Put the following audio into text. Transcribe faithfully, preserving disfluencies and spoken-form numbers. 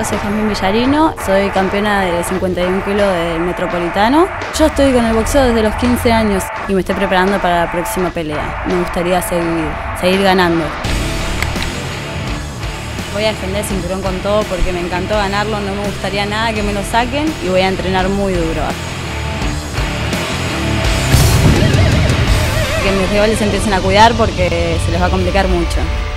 Yo soy Jazmín Villarino, soy campeona de cincuenta y un kilos del Metropolitano. Yo estoy con el boxeo desde los quince años y me estoy preparando para la próxima pelea. Me gustaría seguir, seguir ganando. Voy a defender el cinturón con todo porque me encantó ganarlo, no me gustaría nada que me lo saquen y voy a entrenar muy duro. Que mis rivales se empiecen a cuidar porque se les va a complicar mucho.